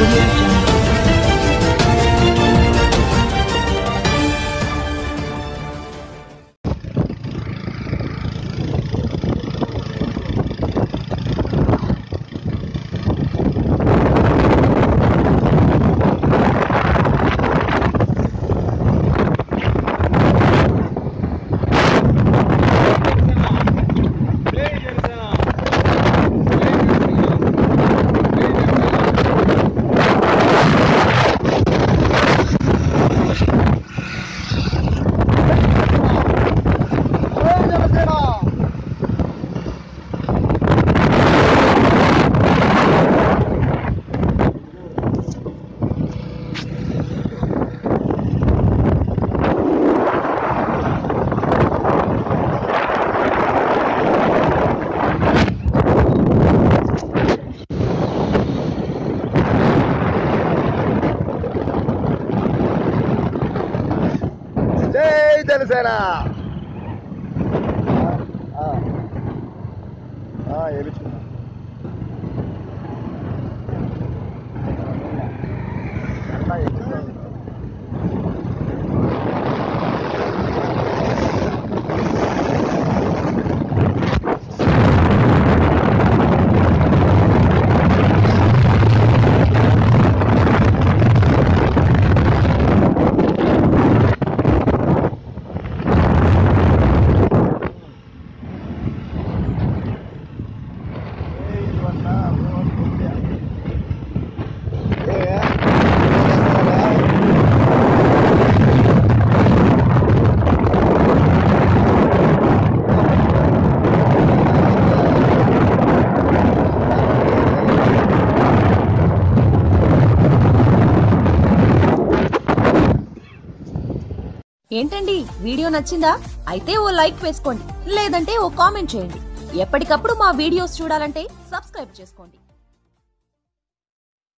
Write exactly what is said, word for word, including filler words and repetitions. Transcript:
Janasena. Ah, ah, ये भी चुना. ना ये चुना. ఏంటండి వీడియో నచ్చిందా? అయితే ఓ లైక్ వేసుకోండి, లేదంటే ఓ కామెంట్ చేయండి. ఎప్పటికప్పుడు మా వీడియోస్ చూడాలంటే సబ్స్క్రైబ్ చేసుకోండి.